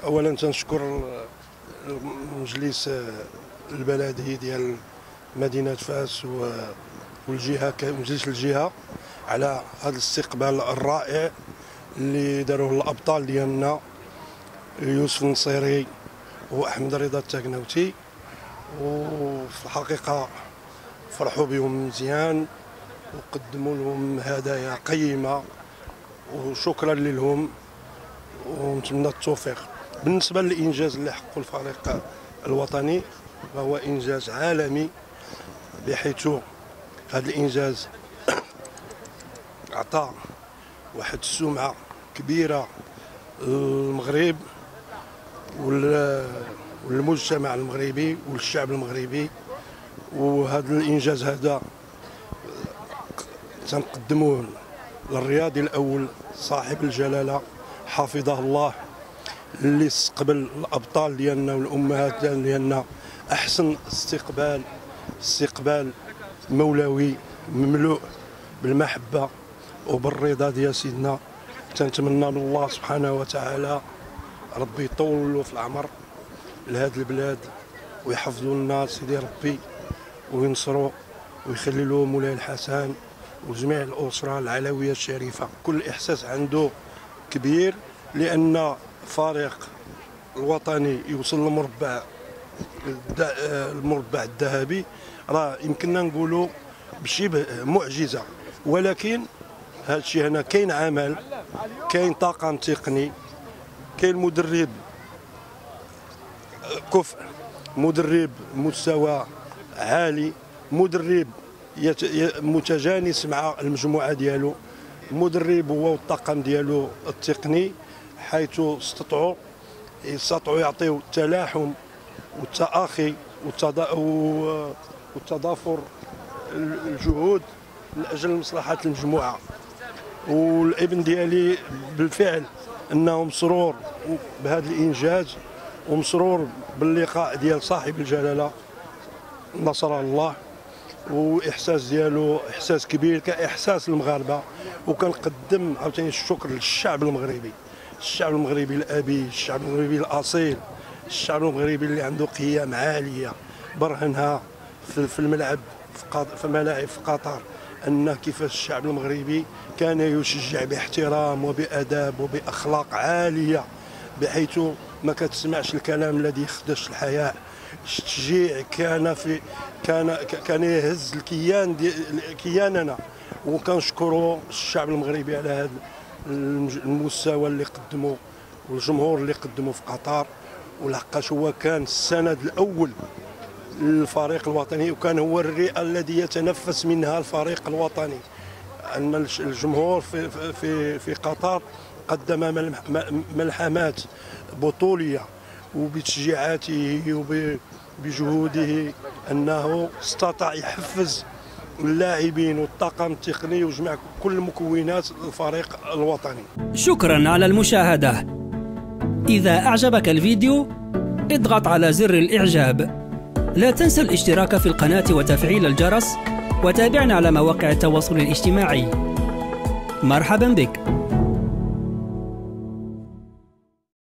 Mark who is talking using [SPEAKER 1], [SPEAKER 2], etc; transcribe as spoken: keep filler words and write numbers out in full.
[SPEAKER 1] اولا تنشكر المجلس البلدي ديال مدينه فاس والجهه مجلس الجهه على هذا الاستقبال الرائع اللي داروه الابطال ديالنا يوسف النصيري واحمد رضا التكناوتي. وفي الحقيقه فرحوا بهم مزيان وقدموا لهم هدايا قيمه وشكرا لهم ونتمنى التوفيق. بالنسبه للانجاز اللي حققه الفريق الوطني فهو انجاز عالمي، بحيث هذا الانجاز عطى واحد السمعه كبيره للمغرب والمجتمع المغربي والشعب المغربي. وهذا الانجاز هذا تنقدموه للرياضي الاول صاحب الجلاله حفظه الله، اللي استقبل الابطال ديالنا والامهات ديالنا احسن استقبال، استقبال مولوي مملوء بالمحبه وبالرضا ديال سيدنا. تنتمنى من الله سبحانه وتعالى ربي يطول له في العمر لهذه البلاد ويحفظوا لنا سيدي ربي وينصروا ويخلي له مولاي الحسن وجميع الاسره العلويه الشريفه. كل احساس عنده كبير لان فريق الوطني يوصل للمربع المربع الذهبي، راه يمكننا نقولوا بشبه معجزه. ولكن هذا الشيء هنا كاين عمل، كاين طاقم تقني، كاين مدرب كفء، مدرب مستوى عالي، مدرب متجانس مع المجموعه ديالو، مدرب هو والطاقم ديالو التقني، حيث استطاعوا استطاعوا يعطيو التلاحم والتآخي والتضافر الجهود من اجل مصلحه المجموعه. والابن ديالي بالفعل انه مسرور بهذا الانجاز ومسرور باللقاء ديال صاحب الجلاله نصر الله، واحساس ديالو احساس كبير كاحساس المغاربه. وكنقدم عاوتاني الشكر للشعب المغربي، الشعب المغربي الابي، الشعب المغربي الاصيل، الشعب المغربي اللي عنده قيم عاليه برهنها في الملعب في ملاعب في قطر، ان كيفاش الشعب المغربي كان يشجع باحترام وباداب وباخلاق عاليه، بحيث ما كتسمعش الكلام الذي يخدش الحياء. التشجيع كان في كان كان يهز الكيان كياننا، وكنشكروا الشعب المغربي على هذا المستوى اللي قدموا والجمهور اللي قدموا في قطر. ولحقاش هو كان السند الاول للفريق الوطني، وكان هو الرئه الذي يتنفس منها الفريق الوطني. ان الجمهور في في في قطر قدم ملحمات بطوليه، وبتشجيعاته وبجهوده انه استطاع يحفز اللاعبين والطاقم التقني وجمع كل مكونات الفريق الوطني.
[SPEAKER 2] شكرا على المشاهدة. إذا أعجبك الفيديو اضغط على زر الإعجاب. لا تنسى الاشتراك في القناة وتفعيل الجرس، وتابعنا على مواقع التواصل الاجتماعي. مرحبا بك.